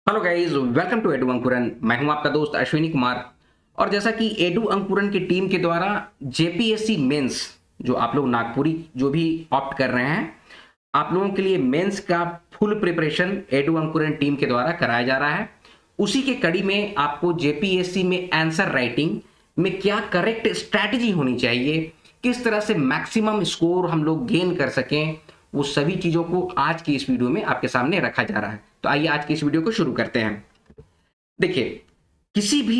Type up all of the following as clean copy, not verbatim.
Hello guys, welcome to Edu Ankuran. मैं हूं आपका दोस्त अश्विनी कुमार। और जैसा कि एडू अंकुरन की टीम के द्वारा जेपीएससी मेंस जो आप लोग नागपुरी जो भी ऑप्ट कर रहे हैं, आप लोगों के लिए मेंस का full preparation Edu Ankuran team के द्वारा कराया जा रहा है। उसी के कड़ी में आपको जेपीएससी में आंसर राइटिंग में क्या करेक्ट स्ट्रैटेजी होनी चाहिए, किस तरह से मैक्सिमम स्कोर हम लोग गेन कर सकें, वो सभी चीजों को आज की इस वीडियो में आपके सामने रखा जा रहा है। तो आइए आज की इस वीडियो को शुरू करते हैं। देखिए, किसी भी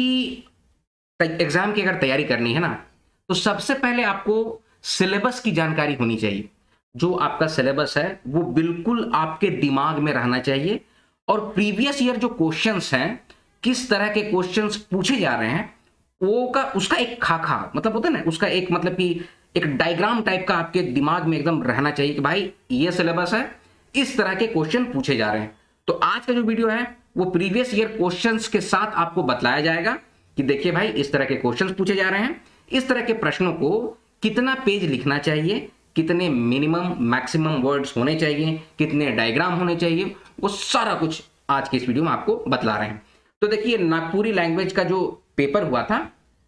एग्जाम की अगर तैयारी करनी है ना, तो सबसे पहले आपको सिलेबस की जानकारी होनी चाहिए। जो आपका सिलेबस है वो बिल्कुल आपके दिमाग में रहना चाहिए। और प्रीवियस ईयर जो क्वेश्चंस हैं, किस तरह के क्वेश्चंस पूछे जा रहे हैं, वो का उसका एक खाका मतलब होता है ना, उसका एक मतलब कि एक डायग्राम टाइप का आपके दिमाग में एकदम रहना चाहिए कि भाई ये सिलेबस है, इस तरह के क्वेश्चन पूछे जा रहे हैं। तो आज का जो वीडियो है वो प्रीवियस ईयर क्वेश्चंस के साथ आपको बताया जाएगा कि देखिए भाई इस तरह के क्वेश्चंस पूछे जा रहे हैं, इस तरह के प्रश्नों को कितना पेज लिखना चाहिए, कितने मिनिमम मैक्सिमम वर्ड्स होने चाहिए, कितने डायग्राम होने चाहिए, वो सारा कुछ आज के इस वीडियो में आपको बतला रहे हैं। तो देखिए, नागपुरी लैंग्वेज का जो पेपर हुआ था,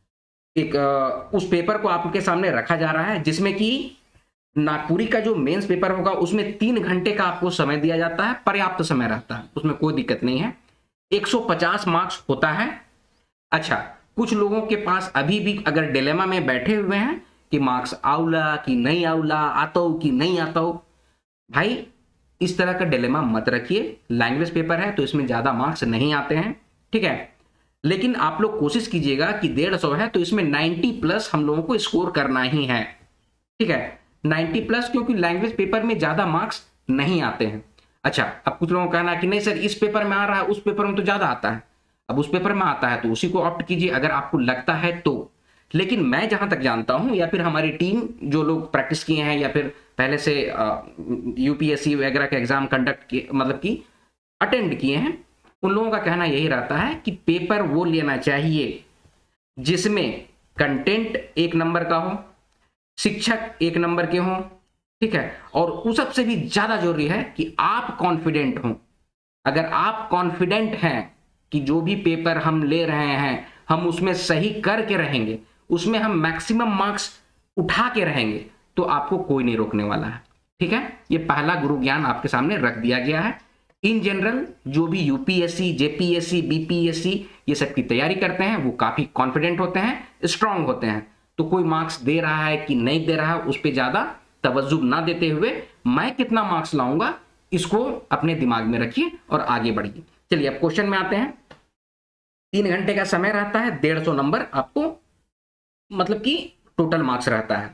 एक उस पेपर को आपके सामने रखा जा रहा है, जिसमें कि नागपुरी का जो मेंस पेपर होगा उसमें 3 घंटे का आपको समय दिया जाता है, पर्याप्त समय रहता है, उसमें कोई दिक्कत नहीं है। 150 मार्क्स होता है। अच्छा, कुछ लोगों के पास अभी भी अगर डिलेमा में बैठे हुए हैं कि मार्क्स आउला कि नहीं आउला, आता हो कि नहीं आता हो, भाई इस तरह का डिलेमा मत रखिए। लैंग्वेज पेपर है तो इसमें ज्यादा मार्क्स नहीं आते हैं, ठीक है। लेकिन आप लोग कोशिश कीजिएगा कि 150 है तो इसमें 90 प्लस हम लोगों को स्कोर करना ही है, ठीक है। 90 प्लस, क्योंकि लैंग्वेज पेपर में ज्यादा मार्क्स नहीं आते हैं। अच्छा, अब कुछ लोगों का कहना है कि नहीं सर, इस पेपर में आ रहा है, उस पेपर में तो ज्यादा आता है। अब उस पेपर में आता है तो उसी को ऑप्ट कीजिए अगर आपको लगता है तो। लेकिन मैं जहां तक जानता हूं, या फिर हमारी टीम जो लोग प्रैक्टिस किए हैं या फिर पहले से यूपीएससी वगैरह के एग्जाम कंडक्ट किए, मतलब कि अटेंड किए हैं, उन लोगों का कहना यही रहता है कि पेपर वो लेना चाहिए जिसमें कंटेंट 1 नंबर का हो, शिक्षक 1 नंबर के हों, ठीक है। और उस सबसे भी ज्यादा जरूरी है कि आप कॉन्फिडेंट हों। अगर आप कॉन्फिडेंट हैं कि जो भी पेपर हम ले रहे हैं हम उसमें सही करके रहेंगे, उसमें हम मैक्सिमम मार्क्स उठा के रहेंगे, तो आपको कोई नहीं रोकने वाला है, ठीक है। ये पहला गुरु ज्ञान आपके सामने रख दिया गया है। इन जनरल जो भी यूपीएससी, जेपीएससी, बीपीएससी ये सब की तैयारी करते हैं वो काफी कॉन्फिडेंट होते हैं, स्ट्रांग होते हैं। तो कोई मार्क्स दे रहा है कि नहीं दे रहा है उस पर ज्यादा तवज्जो ना देते हुए मैं कितना मार्क्स लाऊंगा इसको अपने दिमाग में रखिए और आगे बढ़िए। चलिए अब क्वेश्चन में आते हैं। 3 घंटे का समय रहता है, 150 नंबर आपको मतलब कि टोटल मार्क्स रहता है।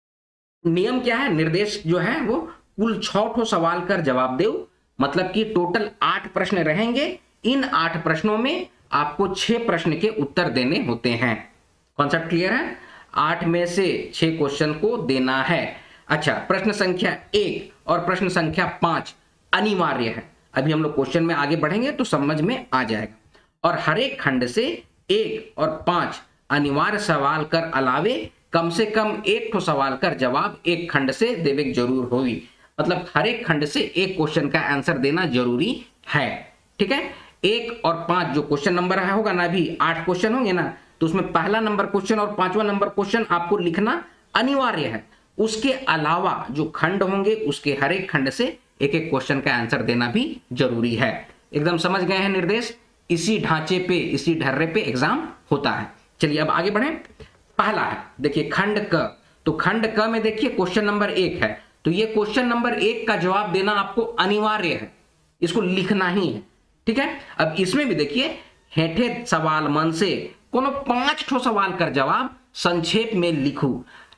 नियम क्या है, निर्देश जो है वो कुल 6 सवाल कर जवाब दो, मतलब कि टोटल 8 प्रश्न रहेंगे। इन 8 प्रश्नों में आपको 6 प्रश्न के उत्तर देने होते हैं। कॉन्सेप्ट क्लियर है? 8 में से 6 क्वेश्चन को देना है। अच्छा, प्रश्न संख्या 1 और प्रश्न संख्या 5 अनिवार्य है। अभी हम लोग क्वेश्चन में आगे बढ़ेंगे तो समझ में आ जाएगा। और हर एक खंड से 1 और 5 अनिवार्य सवाल कर अलावे कम से कम 1 सवाल कर जवाब एक खंड से देवे जरूर होगी। मतलब हर एक खंड से एक क्वेश्चन का आंसर देना जरूरी है, ठीक है। 1 और 5 जो क्वेश्चन नंबर है होगा ना, अभी 8 क्वेश्चन होंगे ना, तो उसमें पहला नंबर क्वेश्चन और 5वां नंबर क्वेश्चन आपको लिखना अनिवार्य है। उसके अलावा जो खंड होंगे उसके हर एक खंड से एक एक क्वेश्चन का आंसर देना भी जरूरी है। एकदम समझ गए हैं निर्देश? इसी ढांचे पे, इसी ढर्रे पे एग्जाम होता है। चलिए अब आगे बढ़े। पहला है, देखिए खंड क। तो खंड क में देखिए क्वेश्चन नंबर 1 है, तो ये क्वेश्चन नंबर 1 का जवाब देना आपको अनिवार्य है, इसको लिखना ही है, ठीक है। अब इसमें भी देखिए, हेठे सवाल मन से कोनो 5 सवाल कर जवाब संक्षेप में लिखू।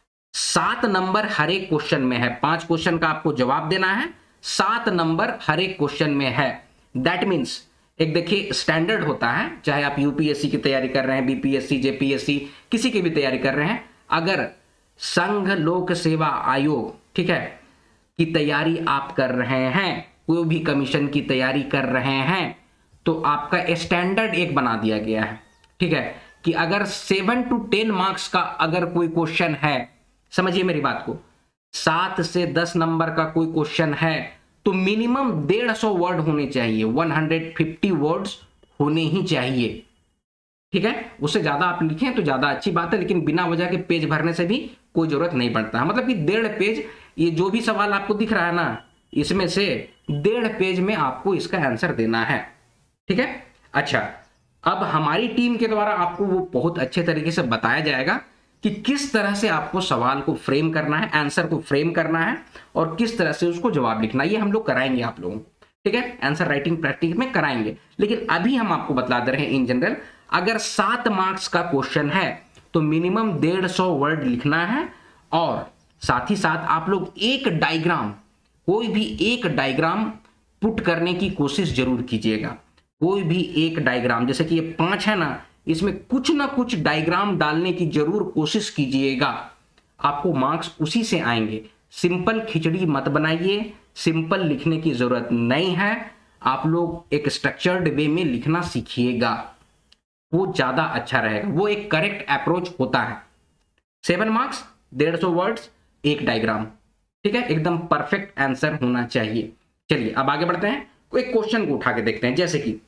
7 नंबर हर एक क्वेश्चन में है, 5 क्वेश्चन का आपको जवाब देना है, 7 नंबर हर एक क्वेश्चन में है। दैट मीन्स एक देखिए स्टैंडर्ड होता है, चाहे आप यूपीएससी की तैयारी कर रहे हैं, बीपीएससी, जेपीएससी, किसी की भी तैयारी कर रहे हैं, अगर संघ लोक सेवा आयोग, ठीक है, की तैयारी आप कर रहे हैं, कोई भी कमीशन की तैयारी कर रहे हैं, तो आपका स्टैंडर्ड एक बना दिया गया है, ठीक है, कि अगर 7 to 10 मार्क्स का अगर कोई क्वेश्चन है, समझिए मेरी बात को, 7 से 10 नंबर का कोई क्वेश्चन है, तो मिनिमम 150 वर्ड होने चाहिए, 150 वर्ड्स होने ही चाहिए। ठीक है, उससे ज्यादा आप लिखें तो ज्यादा अच्छी बात है, लेकिन बिना वजह के पेज भरने से भी कोई जरूरत नहीं पड़ता है। मतलब कि 1.5 पेज, ये जो भी सवाल आपको दिख रहा है ना, इसमें से 1.5 पेज में आपको इसका आंसर देना है। ठीक है, अच्छा, अब हमारी टीम के द्वारा आपको वो बहुत अच्छे तरीके से बताया जाएगा कि किस तरह से आपको सवाल को फ्रेम करना है, आंसर को फ्रेम करना है, और किस तरह से उसको जवाब लिखना है। ये हम लोग कराएंगे आप लोगों को। ठीक है, आंसर राइटिंग प्रैक्टिस में कराएंगे, लेकिन अभी हम आपको बता दे रहे हैं इन जनरल, अगर 7 मार्क्स का क्वेश्चन है तो मिनिमम 150 वर्ड लिखना है, और साथ ही साथ आप लोग एक डायग्राम, कोई भी एक डायग्राम पुट करने की कोशिश जरूर कीजिएगा। कोई भी एक डायग्राम, जैसे कि ये 5 है ना, इसमें कुछ ना कुछ डायग्राम डालने की जरूर कोशिश कीजिएगा, आपको मार्क्स उसी से आएंगे। सिंपल खिचड़ी मत बनाइए, सिंपल लिखने की जरूरत नहीं है, आप लोग एक स्ट्रक्चर्ड वे में लिखना सीखिएगा, वो ज्यादा अच्छा रहेगा, वो एक करेक्ट अप्रोच होता है। 7 मार्क्स, 150 वर्ड्स, एक डायग्राम। ठीक है, एकदम परफेक्ट आंसर होना चाहिए। चलिए अब आगे बढ़ते हैं, कोई क्वेश्चन को उठा के देखते हैं। जैसे कि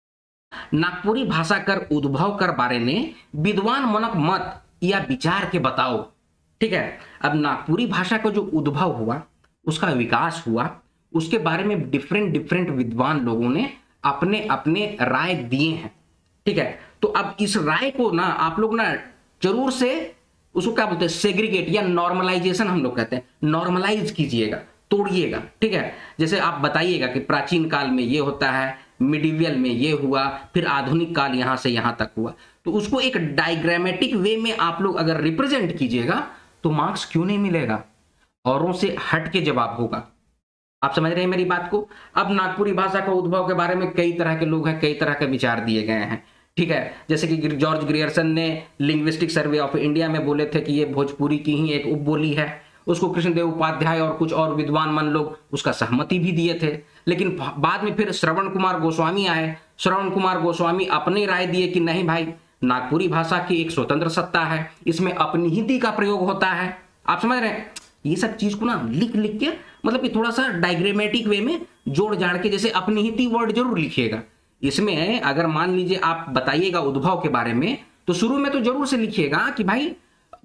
नागपुरी भाषा कर उद्भव कर बारे में विद्वान मनक मत या विचार के बताओ। ठीक है, अब नागपुरी भाषा का जो उद्भव हुआ, उसका विकास हुआ, उसके बारे में डिफरेंट विद्वान लोगों ने अपने अपने राय दिए हैं। ठीक है, तो अब इस राय को ना आप लोग ना जरूर से उसको क्या बोलते हैं, सेग्रीगेट या नॉर्मलाइजेशन हम लोग कहते हैं, नॉर्मलाइज कीजिएगा, तोड़िएगा। ठीक है, जैसे आप बताइएगा कि प्राचीन काल में ये होता है, मिडिवियल में ये हुआ, फिर आधुनिक काल यहां से यहां तक हुआ, तो उसको एक डायग्रामेटिक वे में आप लोग अगर रिप्रेजेंट कीजिएगा तो मार्क्स क्यों नहीं मिलेगा, औरों से हट के जवाब होगा। आप समझ रहे हैं मेरी बात को। अब नागपुरी भाषा का उद्भव के बारे में कई तरह के लोग हैं, कई तरह के विचार दिए गए हैं। ठीक है, जैसे कि जॉर्ज ग्रियर्सन ने लिंग्विस्टिक सर्वे ऑफ इंडिया में बोले थे कि ये भोजपुरी की ही एक उपबोली है, उसको कृष्णदेव उपाध्याय और कुछ और विद्वान मन लोग उसका सहमति भी दिए थे। लेकिन बाद में फिर श्रवण कुमार गोस्वामी आए, श्रवण कुमार गोस्वामी अपनी राय दिए कि नहीं भाई, नागपुरी भाषा की एक स्वतंत्र सत्ता है, इसमें अपनिहिति का प्रयोग होता है। आप समझ रहे हैं, ये सब चीज को ना लिख लिख के, मतलब कि थोड़ा सा डायग्रामेटिक वे में जोड़ जाड़ के, जैसे अपनिहिति वर्ड जरूर लिखिएगा। इसमें अगर मान लीजिए आप बताइएगा उद्भव के बारे में, तो शुरू में तो जरूर से लिखिएगा कि भाई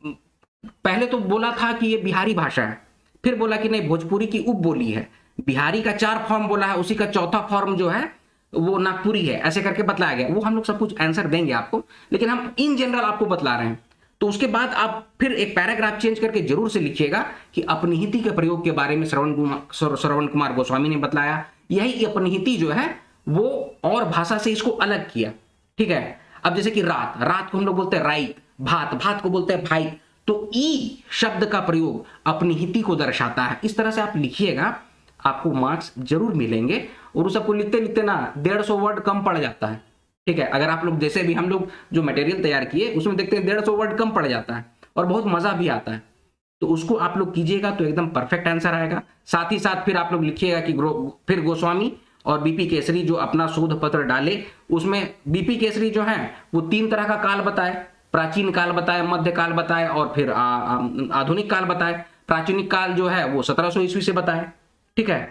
पहले तो बोला था कि ये बिहारी भाषा है, फिर बोला कि नहीं भोजपुरी की उपबोली है, बिहारी का 4 फॉर्म बोला है, उसी का चौथा फॉर्म जो है वो नागपुरी है, ऐसे करके बतलाया गया। वो हम लोग सब कुछ आंसर देंगे आपको, लेकिन हम इन जनरल आपको बतला रहे हैं। तो उसके बाद आप फिर एक पैराग्राफ चेंज करके जरूर से लिखिएगा कि अपनिहिति के प्रयोग के बारे में श्रवण कुमार गोस्वामी ने बतलाया, यही अपनिहिति जो है वो और भाषा से इसको अलग किया। ठीक है, अब जैसे कि रात को हम लोग बोलते हैं राइत, भात को बोलते हैं भाई, तो ई शब्द का प्रयोग अपनिहिति को दर्शाता है। इस तरह से आप लिखिएगा, आपको मार्क्स जरूर मिलेंगे। और उस सबको लिखते लिखते ना 150 वर्ड कम पड़ जाता है। ठीक है, अगर आप लोग जैसे भी हम लोग जो मटेरियल तैयार किए उसमें देखते हैं 150 वर्ड कम पड़ जाता है और बहुत मजा भी आता है, तो उसको आप लोग कीजिएगा तो एकदम परफेक्ट आंसर आएगा। साथ ही साथ फिर आप लोग लिखिएगा कि फिर गोस्वामी और बीपी केसरी जो अपना शोध पत्र डाले, उसमें बीपी केसरी जो है वो 3 तरह का काल बताए, प्राचीन काल बताए, मध्य काल बताए और फिर आधुनिक काल बताए। प्राचीन काल जो है वो 1700 ईस्वी से बताए। ठीक है,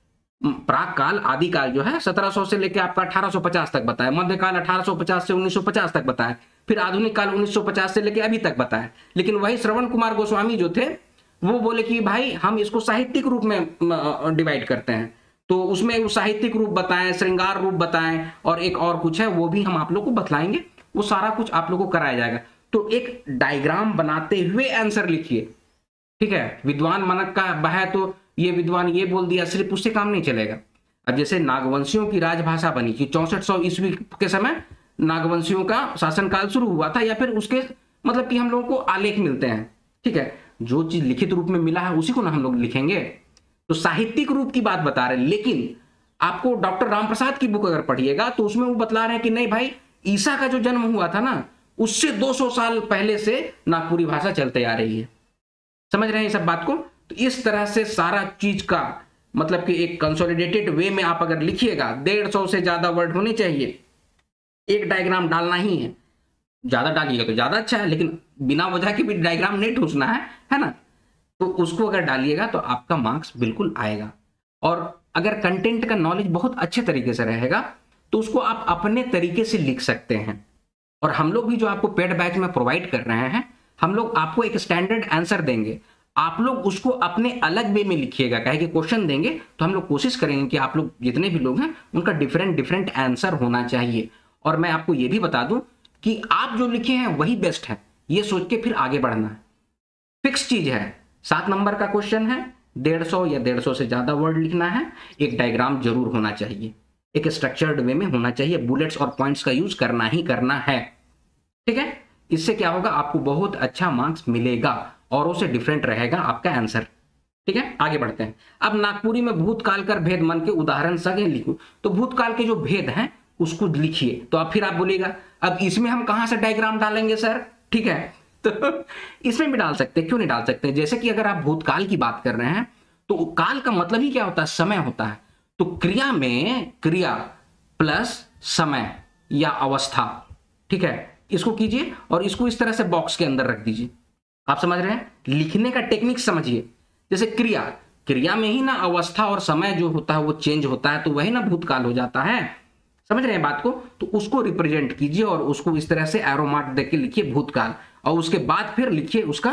प्राक काल आदि काल जो है 1700 से लेकर आपका 1850 तक बताया, मध्य काल 1850 से 1950 तक बताया, फिर आधुनिक काल 1950 से लेकर अभी तक बताया। लेकिन वही श्रवण कुमार गोस्वामी जो थे वो बोले कि भाई हम इसको साहित्यिक रूप में डिवाइड करते हैं, तो उसमें वो साहित्यिक रूप बताएं, श्रृंगार रूप बताएं और एक और कुछ है वो भी हम आप लोग को बतलाएंगे, वो सारा कुछ आप लोग को कराया जाएगा। तो एक डायग्राम बनाते हुए आंसर लिखिए। ठीक है, विद्वान मनक का बह तो ये विद्वान ये बोल दिया, सिर्फ उससे काम नहीं चलेगा। अब जैसे नागवंशियों की राजभाषा बनी कि 6400 ईस्वी के समय नागवंशियों का शासनकाल शुरू हुआ था, या फिर उसके मतलब कि हम लोगों को आलेख मिलते हैं। ठीक है, जो चीज लिखित रूप में मिला है उसी को ना हम लोग लिखेंगे। तो साहित्यिक रूप की बात बता रहे हैं, लेकिन आपको डॉक्टर रामप्रसाद की बुक अगर पढ़िएगा तो उसमें वो बतला रहे हैं कि नहीं भाई, ईसा का जो जन्म हुआ था ना उससे 200 साल पहले से नागपुरी भाषा चलते आ रही है। समझ रहे हैं सब बात को। तो इस तरह से सारा चीज का मतलब कि एक कंसोलिडेटेड वे में आप अगर लिखिएगा, 150 से ज्यादा वर्ड होने चाहिए, एक डायग्राम डालना ही है, ज्यादा डालिएगा तो ज्यादा अच्छा है, लेकिन बिना वजह के भी डायग्राम नहीं ठूसना है ना। तो उसको अगर डालिएगा तो आपका मार्क्स बिल्कुल आएगा। और अगर कंटेंट का नॉलेज बहुत अच्छे तरीके से रहेगा तो उसको आप अपने तरीके से लिख सकते हैं। और हम लोग भी जो आपको पेड बैच में प्रोवाइड कर रहे हैं, हम लोग आपको एक स्टैंडर्ड आंसर देंगे, आप लोग उसको अपने अलग वे में लिखिएगा। कहे कि क्वेश्चन देंगे तो हम लोग कोशिश करेंगे कि आप लोग जितने भी लोग हैं उनका डिफरेंट आंसर होना चाहिए। और मैं आपको ये भी बता दूं कि आप जो लिखे हैं वही बेस्ट है, ये सोच के फिर आगे बढ़ना है। फिक्स चीज है, 7 नंबर का क्वेश्चन है, 150 या 150 से ज्यादा वर्ड लिखना है, एक डायग्राम जरूर होना चाहिए, एक स्ट्रक्चर्ड वे में होना चाहिए, बुलेट्स और पॉइंट्स का यूज करना ही करना है। ठीक है, इससे क्या होगा, आपको बहुत अच्छा मार्क्स मिलेगा, औरों से डिफरेंट रहेगा आपका आंसर। ठीक है, आगे बढ़ते हैं। अब नागपुरी में भूतकाल कर भेद मन के उदाहरण सगे लिखो, तो भूतकाल के जो भेद हैं उसको लिखिए। तो अब फिर आप बोलिएगा अब इसमें हम कहां से डायग्राम डालेंगे सर? ठीक है, तो इसमें भी डाल सकते हैं, क्यों नहीं डाल सकते? जैसे कि अगर आप भूतकाल की बात कर रहे हैं तो काल का मतलब ही क्या होता है? समय होता है। तो क्रिया में क्रिया प्लस समय या अवस्था, ठीक है, इसको कीजिए और इसको इस तरह से बॉक्स के अंदर रख दीजिए। आप समझ रहे हैं? लिखने का टेक्निक समझिए। जैसे क्रिया, क्रिया में ही ना अवस्था और समय जो होता है वो चेंज होता है, तो वही ना भूतकाल हो जाता है। समझ रहे हैं बात को? तो उसको रिप्रेजेंट कीजिए और उसको इस तरह से एरो मार्क देख के लिखिए भूतकाल, और उसके बाद फिर लिखिए उसका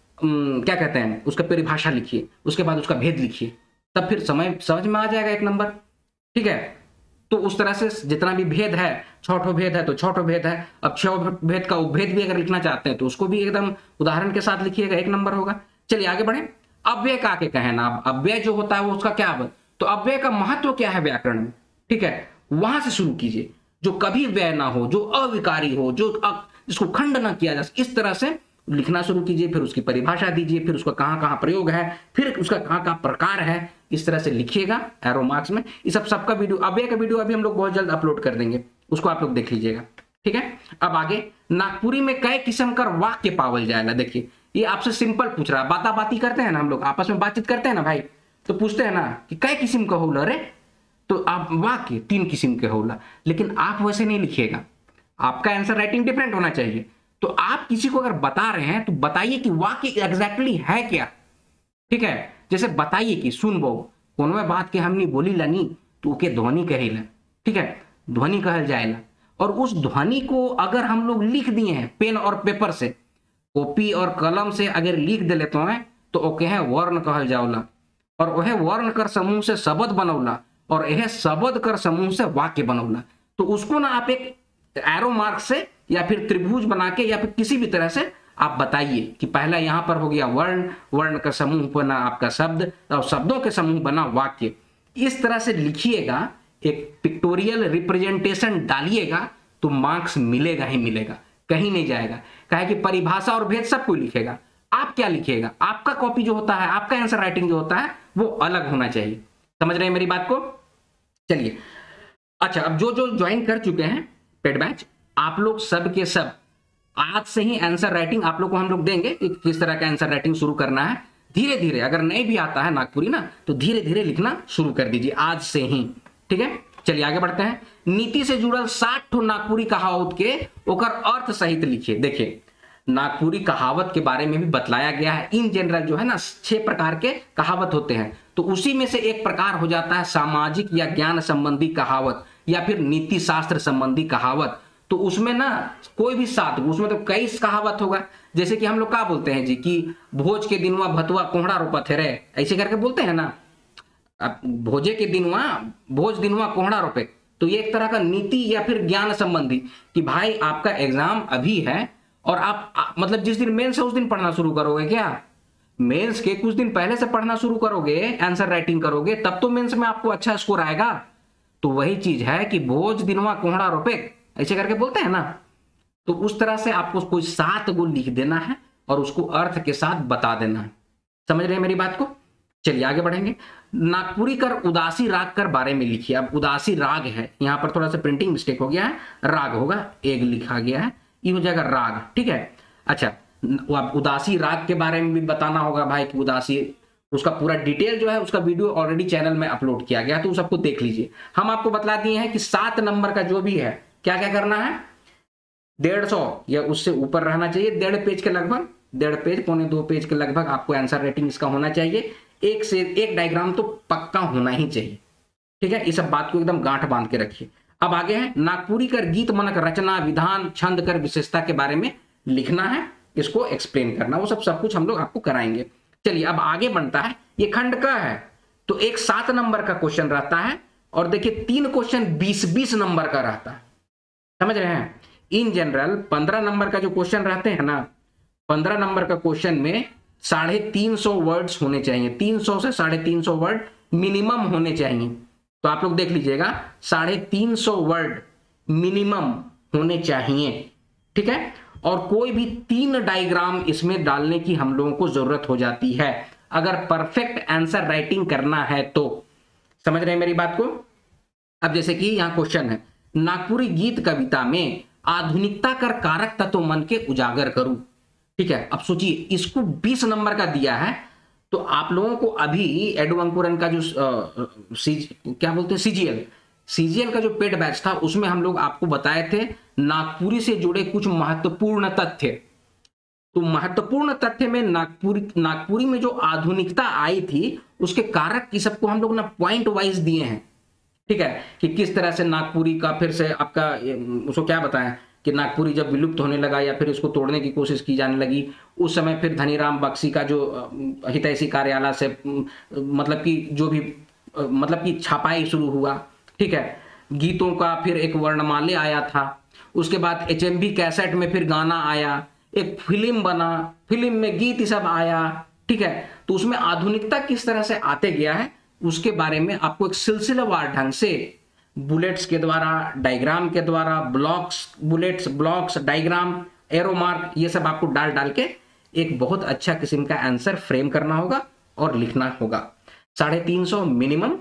क्या कहते हैं, उसका परिभाषा लिखिए, उसके बाद उसका भेद लिखिए, तब फिर समय समझ में आ जाएगा 1 नंबर। ठीक है, तो उस तरह से जितना भी भेद है, 6 भेद है तो 6 भेद है। अब 6 भेद का उपभेद भी अगर लिखना चाहते हैं तो उसको भी एकदम उदाहरण के साथ लिखिएगा, 1 नंबर होगा। चलिए आगे बढ़े। अव्यय का आके कहे ना, अव्यय जो होता है वो उसका क्या है, तो अव्यय का महत्व क्या है व्याकरण में? ठीक है, वहां से शुरू कीजिए, जो कभी व्यय ना हो, जो अविकारी हो, जो जिसको खंड ना किया जा सके, इस तरह से लिखना शुरू कीजिए। फिर उसकी परिभाषा दीजिए, फिर उसका कहां कहां प्रयोग है, फिर उसका कहां कहां प्रकार है, इस तरह से लिखिएगा एरो मार्क्स में। ये सबका वीडियो, अव्यय का वीडियो अभी हम लोग बहुत जल्द अपलोड कर देंगे, उसको आप लोग देख लीजिएगा। ठीक है, अब आगे, नागपुरी में कई किस्म का वाक्य पावल जाएगा। देखिए ये आपसे सिंपल पूछ रहा है, बाता बाती करते हैं ना हम लोग, आपस में बातचीत करते हैं ना भाई, तो पूछते हैं ना कि कई किस्म का होला रे, तो आप वाक्य 3 किस्म के होला, लेकिन आप वैसे नहीं लिखिएगा, आपका आंसर राइटिंग डिफरेंट होना चाहिए। तो आप किसी को अगर बता रहे हैं तो बताइए कि वाक्य एग्जैक्टली है क्या। ठीक है, जैसे बताइए कि सुन बो कोनो बात के हमनी बोली लानी तो ओके ध्वनि कहेला। ठीक है, ध्वनि कहल जाएला, और उस ध्वनि को अगर हम लोग लिख दिए हैं पेन और पेपर से, कॉपी और कलम से अगर लिख दे लेते हैं तो ओके है वर्ण कहल जाओला, और वह वर्ण कर समूह से शब्द बनौला, और यह शब्द कर समूह से वाक्य बनौला। तो उसको ना आप एक एरो मार्क से या फिर त्रिभुज बना के या फिर किसी भी तरह से आप बताइए कि पहला यहां पर हो गया वर्ण, वर्ण का समूह बना आपका शब्द, और शब्दों के समूह बना वाक्य। इस तरह से लिखिएगा, एक पिक्टोरियल रिप्रेजेंटेशन डालिएगा तो मार्क्स मिलेगा ही मिलेगा, कहीं नहीं जाएगा। कहे कि परिभाषा और भेद सब कोई लिखेगा, आप क्या लिखिएगा? आपका कॉपी जो होता है, आपका आंसर राइटिंग जो होता है वो अलग होना चाहिए। समझ रहे हैं मेरी बात को? चलिए, अच्छा, अब जो ज्वाइन कर चुके हैं पेड बैच, आप लोग सब के सब आज से ही आंसर राइटिंग आप लोग को हम लोग देंगे कि किस तरह का आंसर राइटिंग शुरू करना है। धीरे धीरे, अगर नहीं भी आता है नागपुरी ना, तो धीरे धीरे लिखना शुरू कर दीजिए आज से ही। ठीक है, चलिए आगे बढ़ते हैं। नीति से जुड़ल 60 ठो नागपुरी कहावत के ओकर अर्थ सहित लिखिए। देखिए, नागपुरी कहावत के बारे में भी बतलाया गया है। इन जनरल जो है ना 6 प्रकार के कहावत होते हैं, तो उसी में से एक प्रकार हो जाता है सामाजिक या ज्ञान संबंधी कहावत या फिर नीति शास्त्र संबंधी कहावत। तो उसमें ना कोई भी 7, उसमें तो कई कहावत होगा। जैसे कि हम लोग क्या बोलते हैं जी कि भोज के दिनवा भतुआ कोहड़ा रोपत है रे, ऐसे करके बोलते हैं ना। अब भोजे के दिनवा, भोज दिनवा कोहड़ा रोपे, तो ये एक तरह का नीति या फिर ज्ञान संबंधी कि भाई आपका एग्जाम अभी है और आप मतलब जिस दिन मेंस है उस दिन पढ़ना शुरू करोगे क्या? मेंस के कुछ दिन पहले से पढ़ना शुरू करोगे, आंसर राइटिंग करोगे, तब तो मेंस में आपको अच्छा स्कोर आएगा। तो वही चीज है कि भोज दिनवा कोहड़ा रोपे, ऐसे करके बोलते हैं ना। तो उस तरह से आपको कोई 7 गो लिख देना है और उसको अर्थ के साथ बता देना है। समझ रहे हैं मेरी बात को? चलिए आगे बढ़ेंगे। नागपुरी कर उदासी राग कर बारे में लिखिए। अब उदासी राग है, यहां पर थोड़ा सा प्रिंटिंग मिस्टेक हो गया है, राग होगा, एक लिखा गया है, ये हो जाएगा राग। ठीक है, अच्छा, अब उदासी राग के बारे में भी बताना होगा भाई कि उदासी, उसका पूरा डिटेल जो है उसका वीडियो ऑलरेडी चैनल में अपलोड किया गया, तो सबको देख लीजिए। हम आपको बतला दिए हैं कि 7 नंबर का जो भी है क्या क्या करना है, 150 या उससे ऊपर रहना चाहिए, 1.5 पेज के लगभग, 1.5 पेज, 1.25 पेज के लगभग आपको आंसर राइटिंग इसका होना चाहिए। एक से एक डायग्राम तो पक्का होना ही चाहिए। ठीक है, इस सब बात को एकदम गांठ बांध के रखिए। अब आगे है नागपुरी कर गीत मनक रचना विधान छंद कर विशेषता के बारे में लिखना है, इसको एक्सप्लेन करना, वो सब कुछ हम लोग आपको कराएंगे। चलिए अब आगे बनता है, ये खंड का है तो एक 7 नंबर का क्वेश्चन रहता है और देखिए 3 क्वेश्चन 20-20 नंबर का रहता है, समझ रहे हैं। इन जनरल 15 नंबर का जो क्वेश्चन रहते हैं ना, 15 नंबर का क्वेश्चन में 350 वर्ड्स होने चाहिए, 300 से 350 वर्ड मिनिमम होने चाहिए। तो आप लोग देख लीजिएगा 350 वर्ड मिनिमम होने चाहिए, ठीक है। और कोई भी 3 डायग्राम इसमें डालने की हम लोगों को जरूरत हो जाती है अगर परफेक्ट आंसर राइटिंग करना है तो, समझ रहे हैं मेरी बात को। अब जैसे कि यहां क्वेश्चन है, नागपुरी गीत कविता में आधुनिकता कर कारक तत्व मन के उजागर करूं, ठीक है। अब सोचिए इसको 20 नंबर का दिया है, तो आप लोगों को अभी एडू अंकुरन का जो क्या बोलते हैं सीजीएल का जो पेड बैच था उसमें हम लोग आपको बताए थे नागपुरी से जुड़े कुछ महत्वपूर्ण तथ्य। तो महत्वपूर्ण तथ्य में नागपुरी में जो आधुनिकता आई थी उसके कारक की सबको हम लोग ना पॉइंट वाइज दिए हैं, ठीक है, कि किस तरह से नागपुरी का फिर से आपका उसको क्या बताएं कि नागपुरी जब विलुप्त होने लगा या फिर इसको तोड़ने की कोशिश की जाने लगी, उस समय फिर धनीराम बख्शी का जो हितैषी कार्यालय से मतलब कि जो भी मतलब कि छपाई शुरू हुआ, ठीक है। गीतों का फिर एक वर्णमाला आया था, उसके बाद एचएमवी कैसेट में फिर गाना आया, एक फिल्म बना, फिल्म में गीत ही सब आया, ठीक है। तो उसमें आधुनिकता किस तरह से आते गया है उसके बारे में आपको एक सिलसिलेवार ढंग से बुलेट्स के द्वारा, डायग्राम के द्वारा, bullets, blocks, diagram, arrow mark, ये सब आपको डाल के एक बहुत अच्छा किस्म का आंसर फ्रेम करना होगा और लिखना होगा। 350 मिनिमम,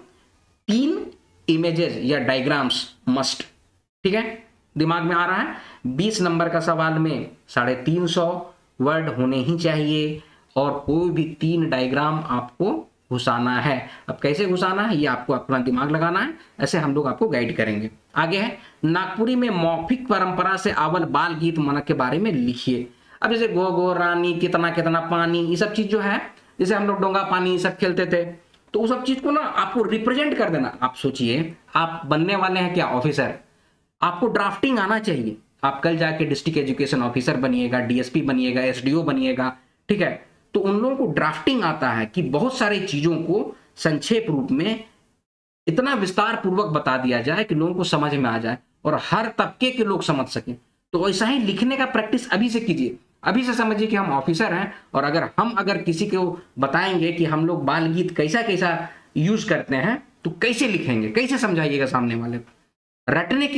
3 इमेजेस या डायग्राम्स मस्ट, ठीक है, दिमाग में आ रहा है। 20 नंबर का सवाल में 350 वर्ड होने ही चाहिए और कोई भी 3 डायग्राम आपको घुसाना है। अब कैसे घुसाना है ये आपको अपना दिमाग लगाना है, ऐसे हम लोग आपको गाइड करेंगे। आगे है नागपुरी में मौखिक परंपरा से आवल बाल गीत मनक के बारे में लिखिए। अब जैसे गो गो रानी, कितना कितना पानी, ये सब चीज जो है, जैसे हम लोग डोंगा पानी सब खेलते थे, तो उस सब चीज को ना आपको रिप्रेजेंट कर देना। आप सोचिए आप बनने वाले हैं क्या ऑफिसर, आपको ड्राफ्टिंग आना चाहिए, आप कल जाके डिस्ट्रिक्ट एजुकेशन ऑफिसर बनिएगा, डीएसपी बनिएगा, एसडीओ बनिएगा, ठीक है। तो उन लोगों को ड्राफ्टिंग आता है कि बहुत सारी चीजों को संक्षेप रूप में इतना विस्तार पूर्वक बता दिया जाए कि लोगों को समझ में आ जाए और हर तबके के लोग समझ सकें। तो ऐसा ही लिखने का प्रैक्टिस अभी से कीजिए, अभी से समझिए कि हम ऑफिसर हैं और अगर किसी को बताएंगे कि हम लोग बाल गीत कैसा कैसा यूज करते हैं तो कैसे लिखेंगे, कैसे समझाइएगा सामने वाले को।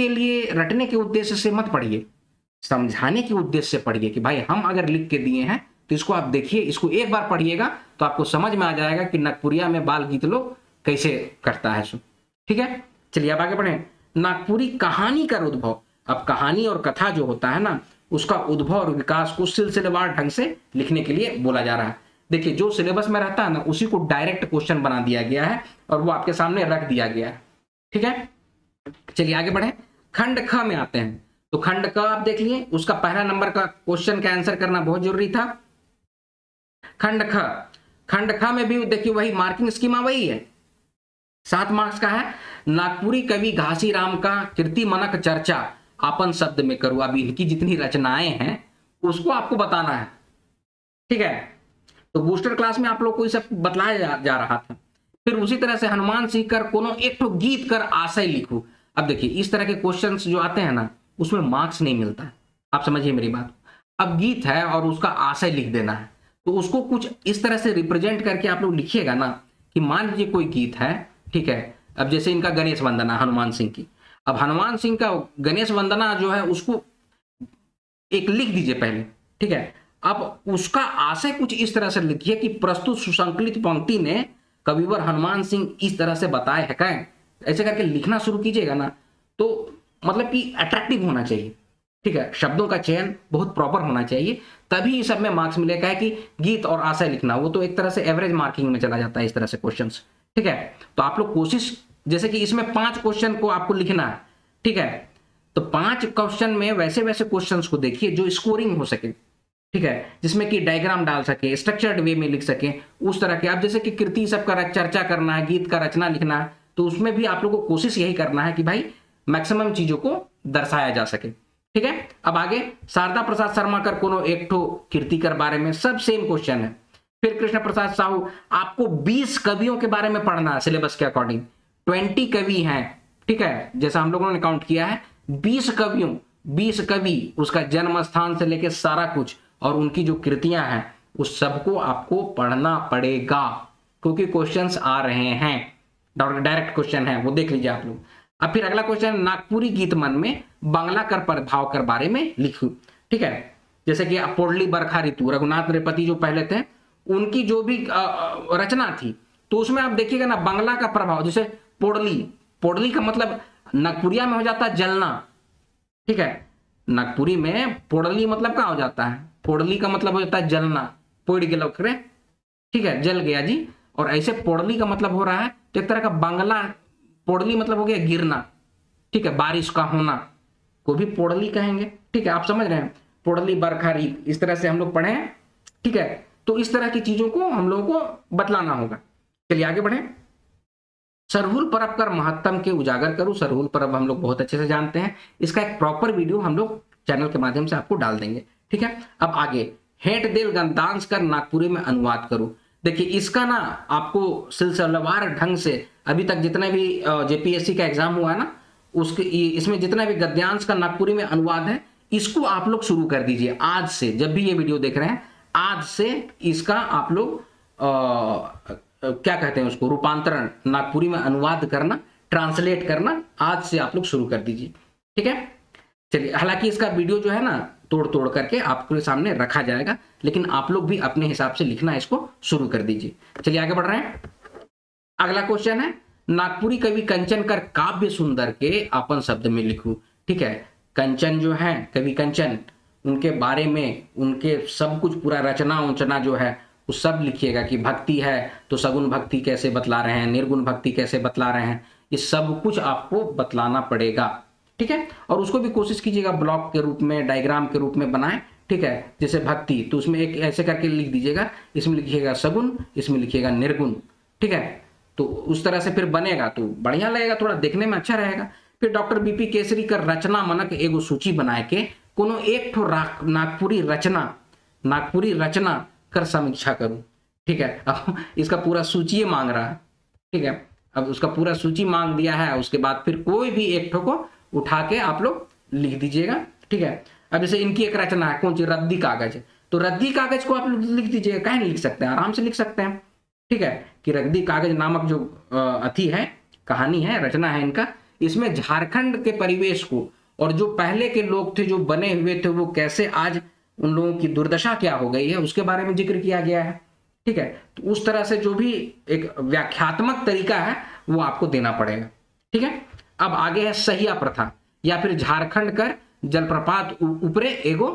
रटने के उद्देश्य से मत पढ़िए, समझाने के उद्देश्य से पढ़िए कि भाई हम अगर लिख के दिए हैं तो इसको आप देखिए, इसको एक बार पढ़िएगा तो आपको समझ में आ जाएगा कि नागपुरिया में बाल गीत लोग कैसे करता है सो, ठीक है। चलिए अब आगे बढ़ें। नागपुरी कहानी का उद्भव, अब कहानी और कथा जो होता है ना उसका उद्भव और विकास को सिलसिलेवार ढंग से लिखने के लिए बोला जा रहा है। देखिए जो सिलेबस में रहता है ना उसी को डायरेक्ट क्वेश्चन बना दिया गया है और वो आपके सामने रख दिया गया है, ठीक है। चलिए आगे बढ़े, खंड ख में आते हैं। तो खंड क आप देख लिए, उसका पहला नंबर का क्वेश्चन का आंसर करना बहुत जरूरी था। खंड ख में भी देखिए वही मार्किंग स्कीमा वही है, 7 मार्क्स का है। नागपुरी कवि घासीराम का कीर्ति मनक चर्चा आपन शब्द में करूं। अब इनकी जितनी रचनाएं हैं उसको आपको बताना है, ठीक है। तो बूस्टर क्लास में आप लोग को ये सब बतलाया जा रहा था। फिर उसी तरह से हनुमान सिंह कर कोनो एक तो गीत कर आशय लिखूं। अब देखिए इस तरह के क्वेश्चंस जो आते हैं ना उसमें मार्क्स नहीं मिलता है, आप समझिए मेरी बात। अब गीत है और उसका आशय लिख देना है, तो उसको कुछ इस तरह से रिप्रेजेंट करके आप लोग लिखिएगा ना कि मान लीजिए कोई गीत है, ठीक है। अब जैसे इनका गणेश वंदना हनुमान सिंह की, अब हनुमान सिंह का गणेश वंदना जो है उसको एक लिख दीजिए पहले, ठीक है। अब उसका आशय कुछ इस तरह से लिखिए कि प्रस्तुत सुसंकलित पंक्ति ने कविवर हनुमान सिंह इस तरह से बताए है, क्या ऐसे करके लिखना शुरू कीजिएगा ना तो मतलब कि अट्रैक्टिव होना चाहिए, ठीक है। शब्दों का चयन बहुत प्रॉपर होना चाहिए, तभी इस सब में मार्क्स मिलेगा। है कि गीत और आशय लिखना वो तो एक तरह से एवरेज मार्किंग में चला जाता है इस तरह से क्वेश्चंस, ठीक है। तो आप लोग कोशिश, जैसे कि इसमें 5 क्वेश्चन को आपको लिखना है, ठीक है। तो 5 क्वेश्चन में वैसे वैसे क्वेश्चंस को देखिए जो स्कोरिंग हो सके, ठीक है, जिसमें कि डायग्राम डाल सके, स्ट्रक्चर्ड वे में लिख सके उस तरह के। आप जैसे कि कीर्ति सब का चर्चा करना है, गीत का रचना लिखना है, तो उसमें भी आप लोगों को कोशिश यही करना है कि भाई मैक्सिमम चीजों को दर्शाया जा सके। ठीक है, अब आगे शारदा प्रसाद शर्मा कर कोनो एक ठो कीर्तिकर बारे में सब सेम क्वेश्चन है। फिर कृष्ण प्रसाद साहू, आपको 20 कवियों के बारे में पढ़ना है सिलेबस के अकॉर्डिंग। 20 कवि हैं, ठीक है, जैसा हम लोगों ने काउंट किया है 20 कवियों, 20 कवि, उसका जन्म स्थान से लेके सारा कुछ और उनकी जो कृतियां हैं उस सबको आपको पढ़ना पड़ेगा, क्योंकि क्वेश्चंस आ रहे हैं, डायरेक्ट क्वेश्चन है, वो देख लीजिए आप लोग। अब फिर अगला क्वेश्चन, नागपुरी गीत मन में बांग्ला कर प्रभाव कर बारे में लिखू। ठीक है, जैसे कि पोड़ली बरखा ऋतु, रघुनाथ नृपति जो पहले थे उनकी जो भी रचना थी, तो उसमें आप देखिएगा ना बांग्ला का प्रभाव, जैसे पोड़ली, पोड़ली का मतलब नागपुरिया में हो जाता है जलना। ठीक है, नागपुरी में पोड़ली मतलब क्या हो जाता है, पोड़ली का मतलब हो जाता है जलना, पोड़ गया करे, ठीक है, जल गया जी। और ऐसे पोड़ली का मतलब हो रहा है तो एक तरह का बांग्ला, पोड़ली मतलब हो गया गिरना, ठीक है, बारिश का होना को भी पोड़ली कहेंगे। ठीक है, आप समझ रहे हैं, पोड़ली बरखा ऋतु, इस तरह से हम लोग पढ़े हैं। ठीक है, तो इस तरह की चीजों को हम लोगों को बतलाना होगा। चलिए आगे बढ़े। सरहुल पर्व कर महत्तम के उजागर करूं। सरहुल पर्व हम लोग बहुत अच्छे से जानते हैं, इसका एक प्रॉपर वीडियो हम लोग चैनल के माध्यम से आपको डाल देंगे। ठीक है, अब आगे, हेट दिल गंदांस कर नागपुरी में अनुवाद करूं। देखिए इसका ना आपको सिलसिलेवार ढंग से अभी तक जितने भी जेपीएससी का एग्जाम हुआ है ना, उसके इसमें जितना भी गद्यांश का नागपुरी में अनुवाद है, इसको आप लोग शुरू कर दीजिए आज से। जब भी ये वीडियो देख रहे हैं आज से इसका आप लोग क्या कहते हैं उसको, रूपांतरण, नागपुरी में अनुवाद करना, ट्रांसलेट करना आज से आप लोग शुरू कर दीजिए। ठीक है, चलिए, हालांकि इसका वीडियो जो है ना तोड़ तोड़ करके आपके सामने रखा जाएगा, लेकिन आप लोग भी अपने हिसाब से लिखना इसको शुरू कर दीजिए। चलिए आगे बढ़ रहे हैं। अगला क्वेश्चन है, नागपुरी कवि कंचन कर काव्य सुंदर के अपन शब्द में लिखूं। ठीक है, कंचन जो है, कवि कंचन, उनके बारे में उनके सब कुछ पूरा रचना उचना जो है वो सब लिखिएगा कि भक्ति है तो सगुण भक्ति कैसे बतला रहे हैं, निर्गुण भक्ति कैसे बतला रहे हैं, ये सब कुछ आपको बतलाना पड़ेगा। ठीक है, और उसको भी कोशिश कीजिएगा ब्लॉक के रूप में, डायग्राम के रूप में बनाएं। ठीक है, जैसे भक्ति तो उसमें एक ऐसे करके लिख दीजिएगा, इसमें लिखिएगा सगुण, इसमें लिखिएगा निर्गुण। ठीक है, तो उस तरह से फिर बनेगा तो बढ़िया लगेगा, थोड़ा देखने में अच्छा रहेगा। फिर डॉक्टर बीपी केसरी का रचना मनक एगो सूची बनाए के कोनो एक ठो नागपुरी रचना कर समीक्षा करूं। ठीक है, अब इसका पूरा सूची मांग रहा है। ठीक है, अब उसका पूरा सूची मांग दिया है, उसके बाद फिर कोई भी एक ठो को उठा के आप लोग लिख दीजिएगा। ठीक है, अब जैसे इनकी एक रचना है, कौन सी, रद्दी कागज है, तो रद्दी कागज को आप लोग लिख दीजिएगा, कहीं नहीं लिख सकते हैं, आराम से लिख सकते हैं। ठीक है, कि रद्दी कागज नामक जो अथी है, कहानी है, रचना है इनका, इसमें झारखंड के परिवेश को और जो पहले के लोग थे जो बने हुए थे वो कैसे आज उन लोगों की दुर्दशा क्या हो गई है उसके बारे में जिक्र किया गया है। ठीक है, तो उस तरह से जो भी एक व्याख्यात्मक तरीका है वो आपको देना पड़ेगा। ठीक है, अब आगे है सहिया प्रथा या फिर झारखंड कर जलप्रपात ऊपरे एगो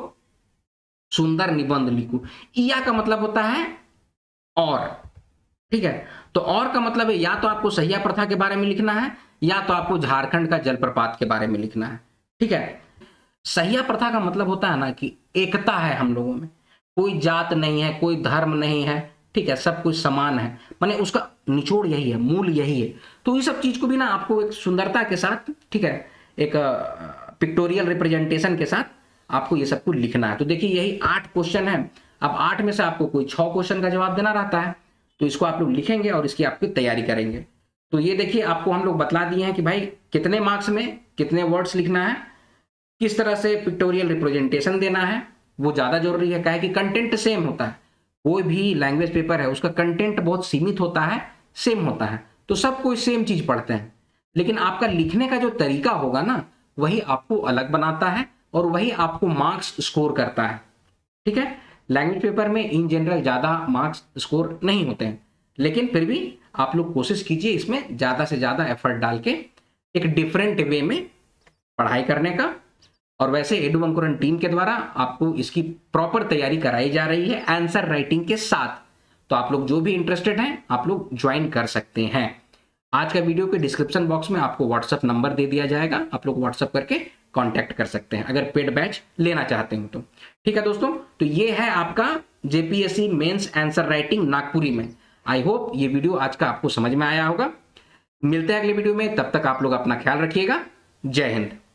सुंदर निबंध लिखू। इया का मतलब होता है और। ठीक है, तो और का मतलब है या तो आपको सहिया प्रथा के बारे में लिखना है या तो आपको झारखंड का जलप्रपात के बारे में लिखना है। ठीक है, सहिया प्रथा का मतलब होता है ना कि एकता है हम लोगों में, कोई जात नहीं है, कोई धर्म नहीं है। ठीक है, सब कुछ समान है, माने उसका निचोड़ यही है, मूल यही है। तो ये सब चीज को भी ना आपको एक सुंदरता के साथ, ठीक है, एक पिक्टोरियल रिप्रेजेंटेशन के साथ आपको ये सब कुछ लिखना है। तो देखिए यही 8 क्वेश्चन है। अब 8 में से आपको कोई 6 क्वेश्चन का जवाब देना रहता है, तो इसको आप लोग लिखेंगे और इसकी आपकी तैयारी करेंगे। तो ये देखिए आपको हम लोग बतला दिए हैं कि भाई कितने मार्क्स में कितने वर्ड्स लिखना है, किस तरह से पिक्टोरियल रिप्रेजेंटेशन देना है, वो ज्यादा जरूरी है। क्या है कि कंटेंट सेम होता है, कोई भी लैंग्वेज पेपर है उसका कंटेंट बहुत सीमित होता है, सेम होता है, तो सब कोई सेम चीज पढ़ते हैं, लेकिन आपका लिखने का जो तरीका होगा ना वही आपको अलग बनाता है और वही आपको मार्क्स स्कोर करता है। ठीक है, लैंग्वेज पेपर में इन जनरल ज्यादा मार्क्स स्कोर नहीं होते हैं, लेकिन फिर भी आप लोग कोशिश कीजिए इसमें ज्यादा से ज्यादा एफर्ट डाल के एक डिफरेंट वे में पढ़ाई करने का। और वैसे एडू अंकुरन टीम के द्वारा आपको इसकी प्रॉपर तैयारी कराई जा रही है आंसर राइटिंग के साथ। तो आप लोग जो भी इंटरेस्टेड हैं आप लोग ज्वाइन कर सकते हैं। आज का वीडियो के डिस्क्रिप्शन बॉक्स में आपको व्हाट्सएप नंबर दे दिया जाएगा, आप लोग व्हाट्सएप करके कांटेक्ट कर सकते हैं अगर पेड बैच लेना चाहते हो तो। ठीक है दोस्तों, तो ये है आपका JPSC mains answer writing Nagpuri में। आई होप ये वीडियो आज का आपको समझ में आया होगा। मिलते हैं अगले वीडियो में, तब तक आप लोग अपना ख्याल रखिएगा। जय हिंद।